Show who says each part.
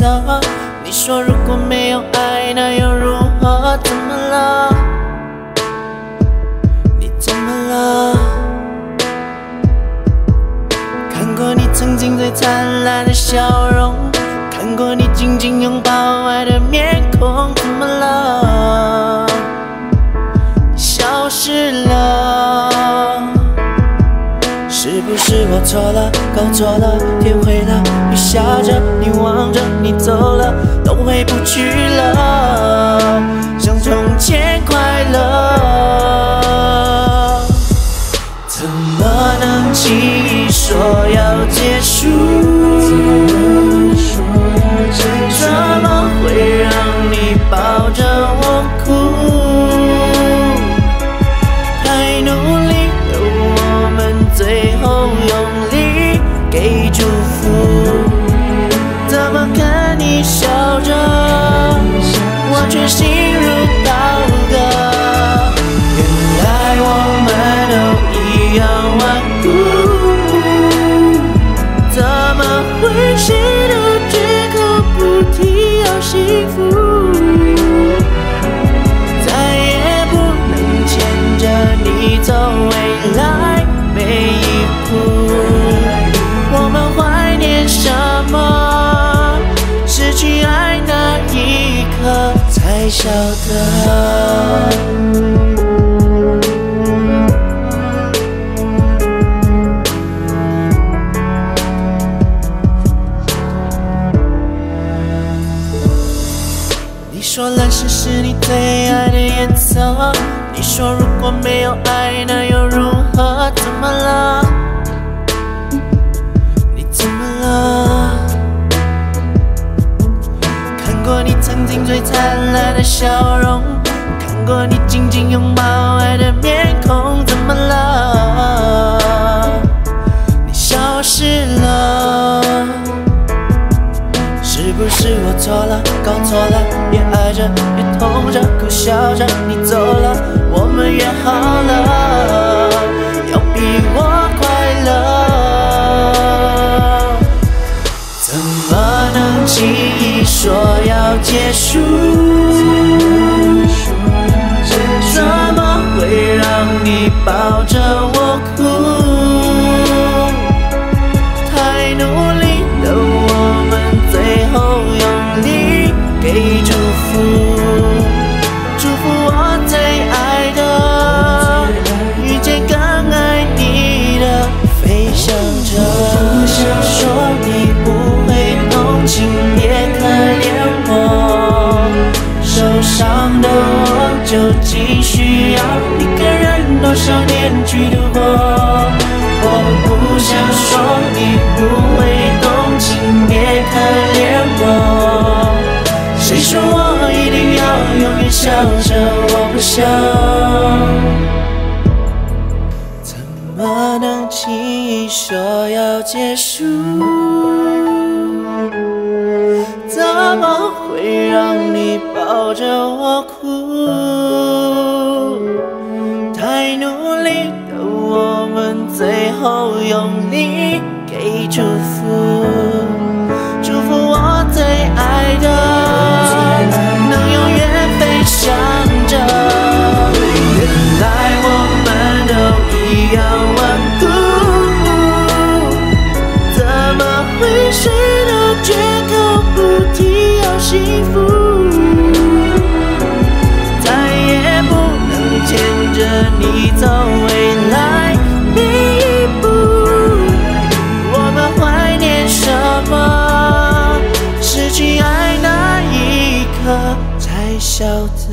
Speaker 1: 色。你说如果没有爱，那又如何？怎么了？你怎么了？看过你曾经最灿烂的笑容，看过你紧紧拥抱爱的面孔，怎么了？你消失了。是不是我错了，搞错了，天灰了，雨下着，你望着，你走了，都回不去了，像从前快乐。怎么能轻易说要结束？怎么会让你抱着我哭？太努力的我们，最后用力给祝福。怎么看你笑着，我却心如刀割。原来我们都一样顽固，怎么会谁都绝口不提要幸福？再也不能牵着你走未来每一步。我们怀念什么？失去爱那一刻才晓得。你说蓝色是你最爱的颜色，你说如果没有爱，那又如何？怎么了？你怎么了？看过你曾经最灿烂的笑容，看过你紧紧拥抱爱的面孔，怎么了？你消失了。是不是我错了，搞错了，越爱着越痛着，苦笑着，你走了，我们约好了，要比我快乐。怎么能轻易说要结束？怎么会让你抱着我哭？太努力的我们，最后用力给祝福，祝福我最爱的，遇见更爱你的，飞翔着。不想说你不会同情，也可怜我，受伤的我究竟需要一个人多少年去度过？我不想说你不会动情，别可怜我。谁说我一定要永远笑着？我不想。怎么能轻易说要结束？怎么会让你抱着我哭？太努力的我们，最后用力给祝福，祝福我最爱的，能永远飞翔着。原来我们都一样顽固，怎么会谁都绝口不提要幸福？再也不能牵着你走未来每一步。我们怀念什么？失去爱那一刻才晓得。